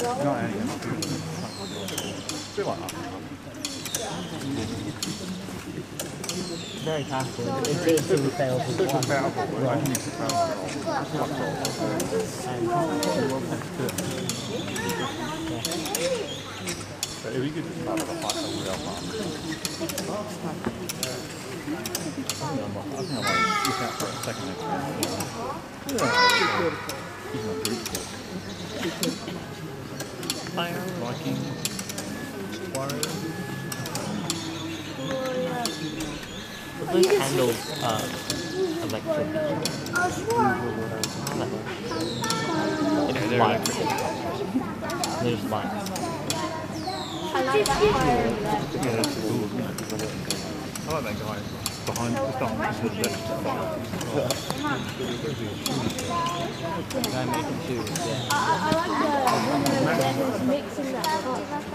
Not any. Not good. It's a bit like that. Very passive. It's easily fails with one. Right. So if we could just have a fight over real fast. I think I might look out for a second experience. Even a group talk. Fire, Viking, Warrior. Those handles electric. It's They're lights. electric. There's lights. I like that fire. Yeah, that's cool. I like that guy behind the stop. Guy making shoes, yeah. I like the mixing that.